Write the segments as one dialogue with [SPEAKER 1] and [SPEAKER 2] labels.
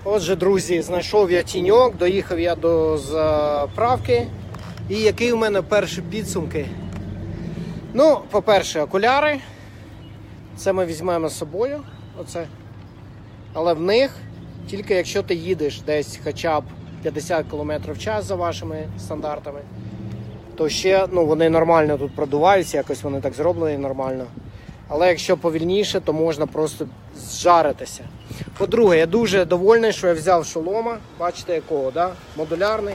[SPEAKER 1] Отже, друзі, знайшов я тіньок, доїхав я до заправки. І які у мене перші підсумки? Ну, по-перше, окуляри. Це ми візьмемо з собою. Оце. Але в них, тільки якщо ти їдеш десь хоча б 50 км в час за вашими стандартами, то ще вони нормально тут продуваються, якось вони так зроблені нормально. Але якщо повільніше, то можна просто зжаритися. По-друге, я дуже довольний, що я взяв шолома. Бачите якого, да? Модулярний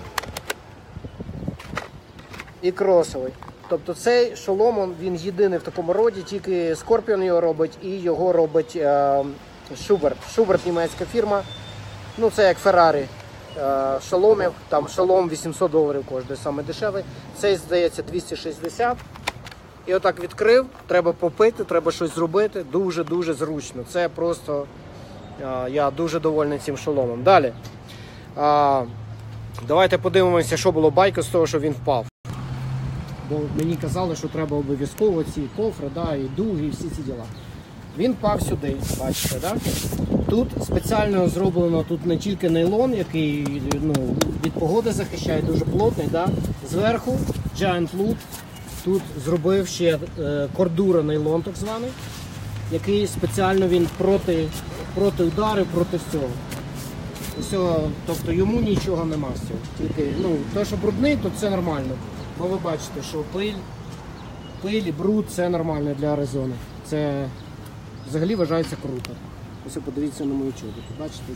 [SPEAKER 1] і кросовий. Тобто цей шолом, він єдиний в такому роді, тільки Scorpion його робить і його робить Schubert. Schubert німецька фірма. Ну це як Ferrari шоломів. Там шолом $800 коштує, саме дешевий. Цей, здається, 260. І отак відкрив, треба попити, треба щось зробити. Дуже-дуже зручно. Це просто, я дуже довольний цим шоломом. Далі. Давайте подивимося, що було байку з того, що він впав. Бо мені казали, що треба обов'язково ці кофри, да, і дуги, і всі ці діла. Він впав сюди, бачите, да? Тут спеціально зроблено, тут не тільки нейлон, який від погоди захищає, дуже плотний, да? Зверху Giant Loop. Тут зробив ще кордура нейлон, так званий, який спеціально він проти ударів, проти всього. Тобто йому нічого нема з цього. Тільки, те, що брудний, то це нормально. Бо ви бачите, що пиль і бруд – це нормально для Аризони. Це взагалі вважається круто. Ось подивіться на мою чобітку. Бачите?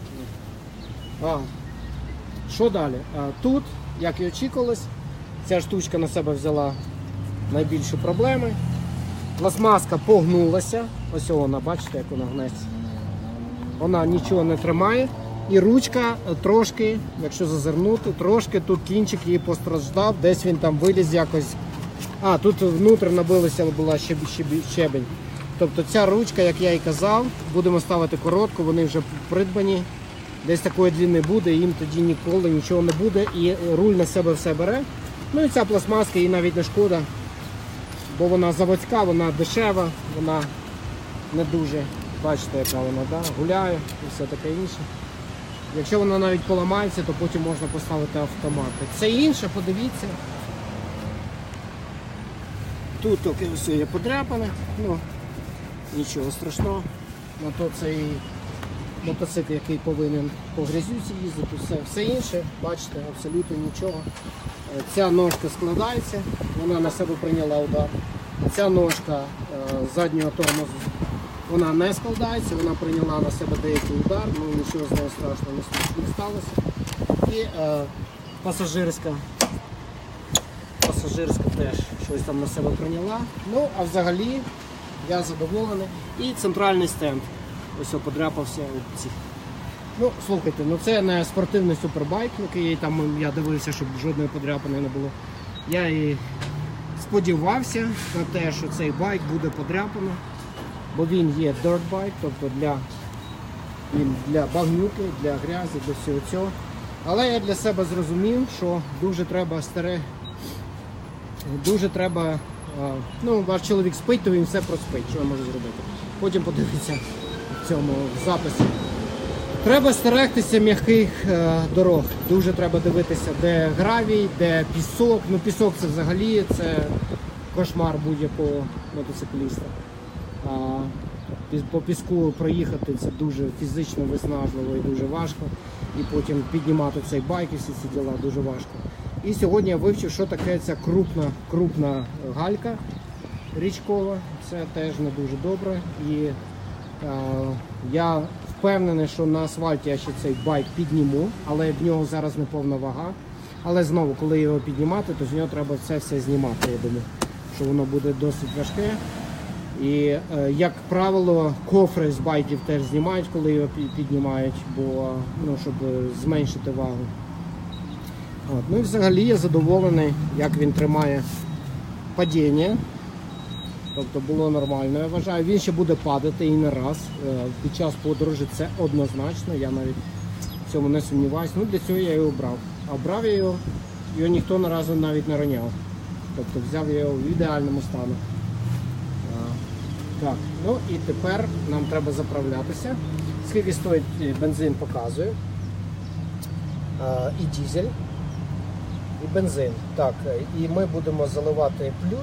[SPEAKER 1] Що далі? Тут, як і очікувалось, ця штучка на себе взяла найбільші проблеми. Пластмаска погнулася. Ось вона, бачите, як вона гнеться. Вона нічого не тримає. І ручка трошки, якщо зазирнути, трошки тут кінчик її постраждав, десь він там виліз якось. Тут внутрі набилася, була щебень. Тобто ця ручка, як я і казав, будемо ставити коротку, вони вже придбані. Десь такої длини буде, їм тоді ніколи нічого не буде. І руль на себе все бере. Ну і ця пластмаска, їй навіть не шкода, бо вона заводська, вона дешева, вона не дуже, бачите, яка вона, да? Гуляє і все таке інше. Якщо вона навіть поламається, то потім можна поставити автомат. Це інше, подивіться. Тут все є подряпане, нічого страшного. На то цей мотоцикл, який повинен по грязюці їздити, все інше, бачите, абсолютно нічого. Ця ножка складається, вона на себе прийняла удар. Ця ножка заднього тормозу, вона не складається, вона прийняла на себе деякий удар, нічого з нею страшного не сталося. І пасажирська теж щось там на себе прийняла. А взагалі я задоволений. І центральний стенд, ось подряпався. Слухайте, це не спортивний супербайк, який там я дивився, щоб жодної подряпини не було. Я і сподівався на те, що цей байк буде подряпано. Бо він є dirt bike, тобто для багнюки, для грязі, для всього цього. Але я для себе зрозумів, що дуже треба, ваш чоловік спить, то він все проспить, що я можу зробити. Потім подивитися в цьому записі. Треба стерегтися м'яких дорог. Дуже треба дивитися, де гравій, де пісок. Пісок це взагалі кошмар будь-якого мотоцикліста. По піску проїхати це дуже фізично виснажливо і дуже важко. І потім піднімати цей байк і всі ці діла дуже важко. І сьогодні я вивчив, що таке ця крупна галька річкова. Це теж не дуже добре. І я впевнений, що на асфальті я ще цей байк підніму, але в нього зараз не повна вага. Але знову, коли його піднімати, то з нього треба це все знімати, я думаю, що воно буде досить важке. І, як правило, кофри з байків теж знімають, коли його піднімають, щоб зменшити вагу. І взагалі я задоволений, як він тримає падіння. Тобто було нормально, я вважаю. Він ще буде падати і не раз. Під час подорожі це однозначно, я навіть в цьому не сумніваюся. Для цього я його обрав. А обрав я його ніхто на разу навіть не роняв. Тобто взяв його в ідеальному стані. Так, і тепер нам треба заправлятися. Скільки стоїть бензин, показую. і дизель, і бензин. Так, і ми будемо заливати плюс,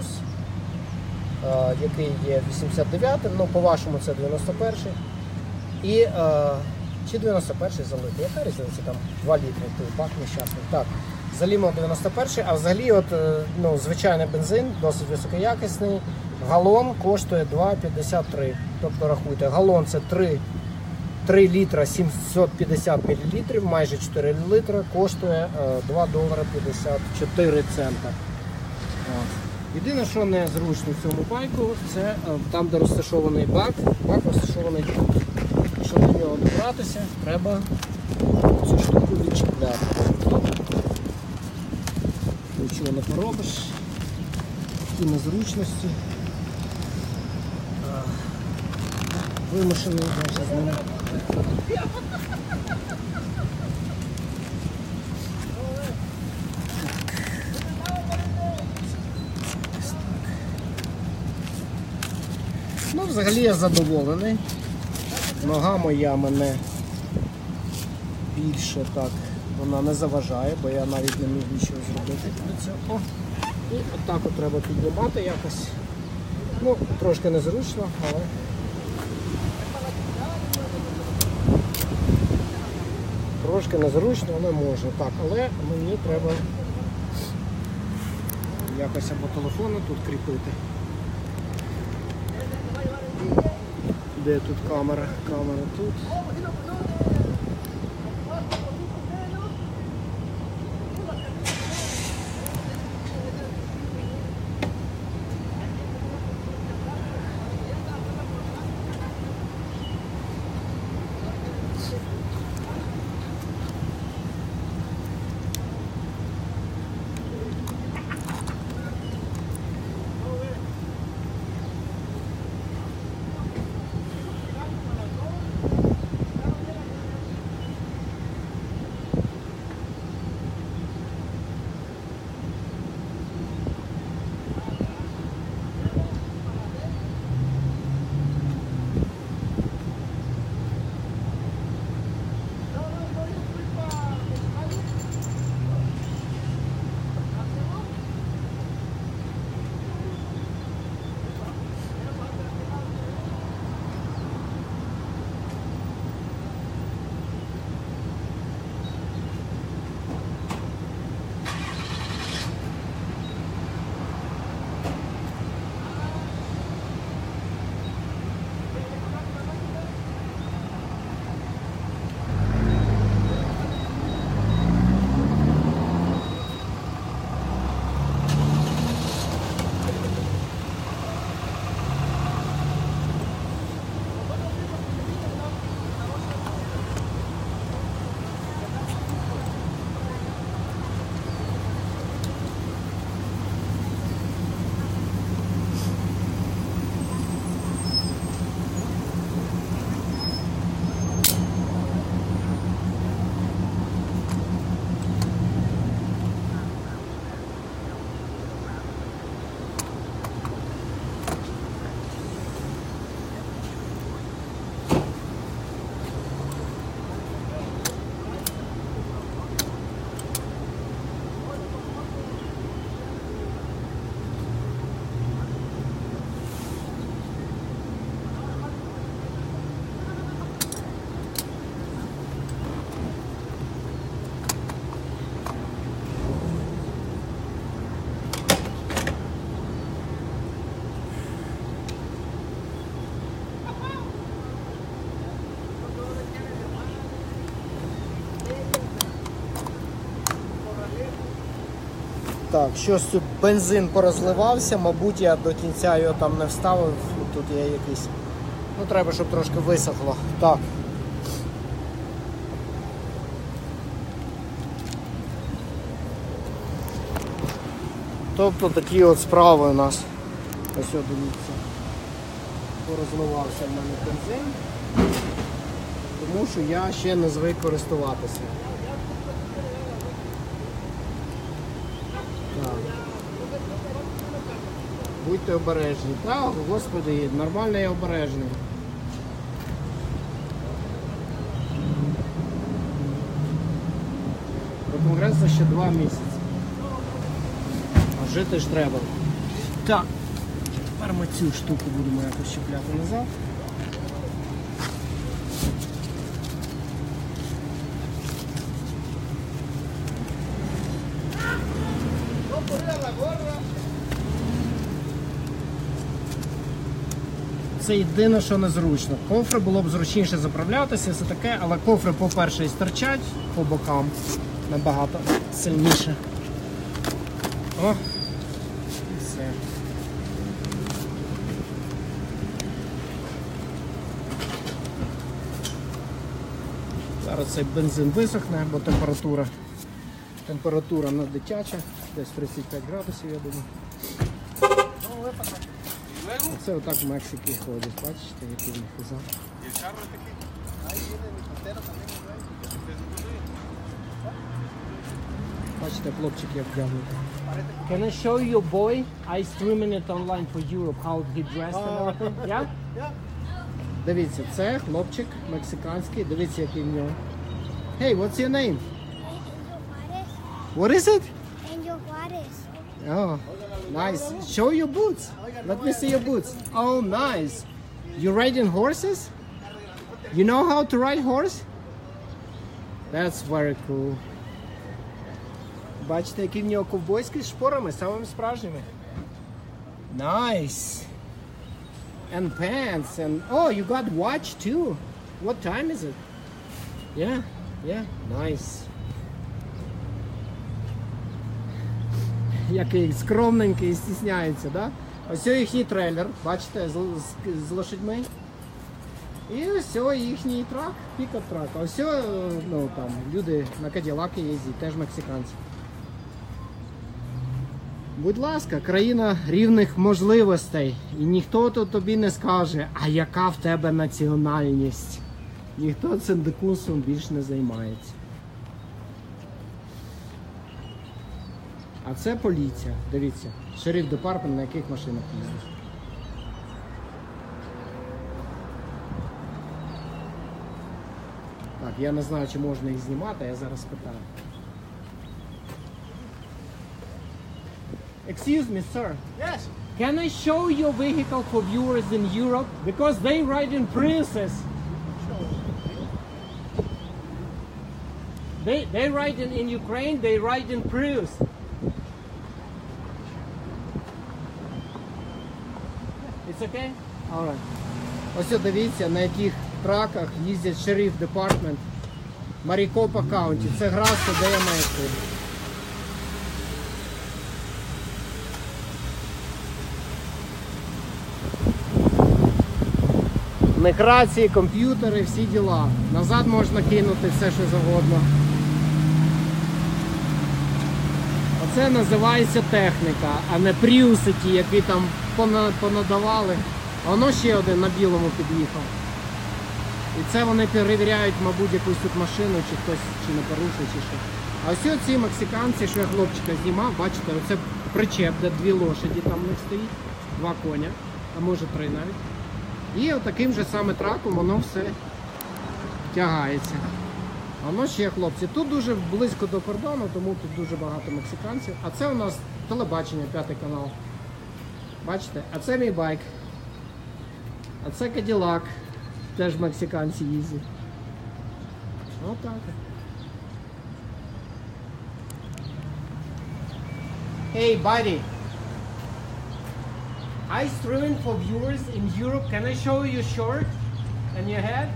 [SPEAKER 1] який є 89-м, ну по-вашому це 91-й. І чи 91-й залити, яка різниця, там 2 літри, той бак нещасний. Так, залімо 91-й, а взагалі от, ну, звичайний бензин, досить високоякісний, галон коштує 2,53. Тобто рахуйте, галон це 3 літра 750 мл, майже 4 літра, коштує $2.54. Єдине, що незручно в цьому байку, це там, де розташований бак розташований тут. Щоб до нього добратися, треба цю штуку відчіпляти. Нічого не поробиш, такі незручності. Вимушений вже з ними. Ну, взагалі я задоволений. Нога моя мене більше так, вона не заважає, бо я навіть не міг нічого зробити для цього. І отак от треба піднімати якось. Ну, трошки незручно, але трошки незручно, але можна. Так, але мені треба якось або телефону тут кріпити. Де тут камера? Камера тут. Так, щось тут бензин порозливався, мабуть, я до кінця його там не вставив, тут є якийсь, ну треба, щоб трошки висохло. Так. Тобто такі от справи у нас. Ось дивіться, порозливався в мене бензин, тому що я ще не звик користуватися. Будьте обережні. Так, господи, нормально я обережний. конгресу ще 2 місяці. А жити ж треба. Так, тепер ми цю штуку будемо якось чіпляти назад. Це єдине, що незручно. Кофри було б зручніше заправлятися, все таке, але кофри, по-перше, і стирчать по бокам набагато сильніше. О, і все. Зараз цей бензин висохне, бо температура не дитяча, десь 35 градусів, я думаю. Це отак в Мексиці ходять, бачите, який в них іза. Бачите, хлопчик як вдягнути. Can I show you a boy? I streaming it online for Europe, how he dressed and everything. Yeah? Дивіться, це хлопчик мексиканський, дивіться який в нього. Hey, what's your name? What is it?
[SPEAKER 2] Angel Juarez.
[SPEAKER 1] Oh, nice. Show your boots. Let me see your boots. Oh, nice. You riding horses? You know how to ride horse? That's very cool. Бачите, які в нього ковбойські з шпорами, самими справжніми. Nice. And pants. And oh, you got watch too. What time is it? Yeah, yeah, nice. Який скромненький і стісняється, да? Ось їхній трейлер, бачите, з лошадьми. І ось їхній трак, пікап-трак. А ось, ну, там, люди на Каділаки їздять, теж мексиканці. Будь ласка, країна рівних можливостей. І ніхто тут тобі не скаже, а яка в тебе національність. Ніхто цим дикунством більш не займається. А це поліція, дивіться, шериф департамент, на яких машинах їздить. Так, я не знаю, чи можна їх знімати, я зараз питаю. Excuse me, sir.
[SPEAKER 3] Yes.
[SPEAKER 1] Can I show your vehicle for viewers in Europe? Because they ride in Priuses. They ride in Ukraine, they ride in Prius. It's okay? Alright. Ось дивіться, на яких траках їздять шериф департамент Марікопа Каунті. Це Грасо, де я мешкаю. В них рації, комп'ютери, всі діла. Назад можна кинути все, що завгодно. Оце називається техніка, а не пріуси ті, які там понадавали. А воно ще один на білому під'їхав. І це вони перевіряють, мабуть, якусь тут машину, чи хтось чи не порушив, чи що. А ось ці мексиканці, що я хлопчика знімав, бачите, оце причеп, де 2 лошаді там в них стоїть, 2 коня, а може 3 навіть. І отаким же саме траком воно все тягається. А воно ще, хлопці, тут дуже близько до кордону, тому тут дуже багато мексиканців. А це у нас телебачення, 5-й канал. Бачите? А це мій байк. А це Каділак. Теж мексиканці їздять. Отак. Hey, buddy. I streaming for viewers in Europe. Can I show you your shirt and your head?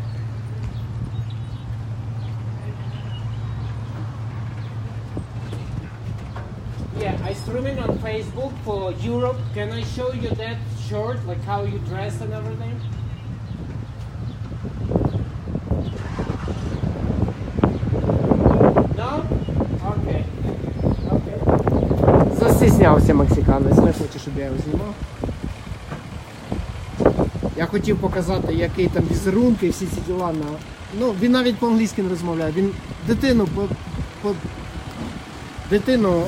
[SPEAKER 1] Yeah, I streaming on Facebook for Europe. Can I show you that shirt, like how you dress and everything? No? Okay. Okay. Застіснявся мексиканець, не хоче, щоб я його знімав. Я хотів показати, який там візерунки, всі ці діла. Ну, він навіть по-англійськи не розмовляє. Він дитину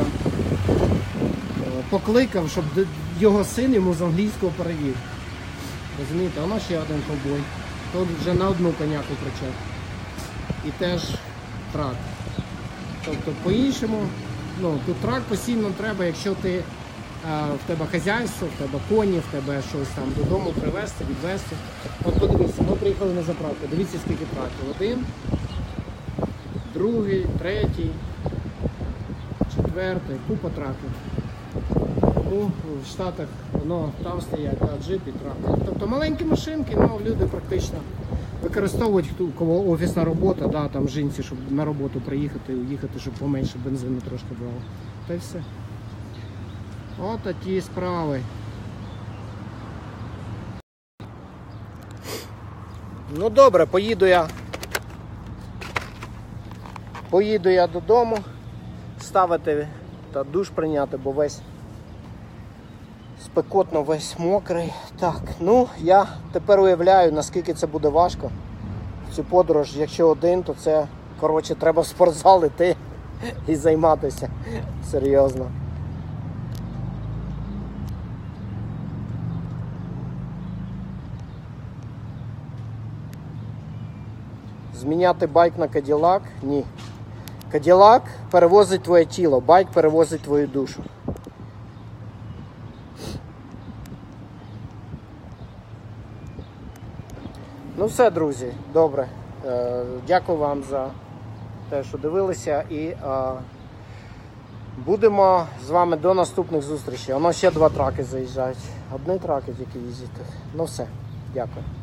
[SPEAKER 1] покликав, щоб його син йому з англійського перевів. Розумієте, воно ще один ковбой. Тут вже на одну коняку причеп. І теж трак. Тобто по-іншому, ну, тут трак постійно треба, якщо ти, в тебе хазяйство, в тебе коні, в тебе щось там додому привезти, відвезти. От подивіться, ми приїхали на заправку, дивіться скільки траків. Один, другий, третій, четвертий, купа траків. Ну, в Штатах воно там стоять, джип і трактор. Тобто маленькі машинки, ну, люди практично використовують, у кого офісна робота, да, там жінці, щоб на роботу приїхати і уїхати, щоб поменше бензину трошки брало. Та й все. От такі справи. Ну добре, поїду я додому, ставити та душ прийняти, бо весь спекотно, весь мокрий. Так, ну я тепер уявляю, наскільки це буде важко в цю подорож. Якщо один, то це, коротше, треба в спортзал іти і займатися. Серйозно. Зміняти байк на Cadillac? Ні. Cadillac перевозить твоє тіло, байк перевозить твою душу. Ну все, друзі, добре. Дякую вам за те, що дивилися, і будемо з вами до наступних зустрічей. Воно ще 2 траки заїжджають. Одні траки тільки їздять. Ну все, дякую.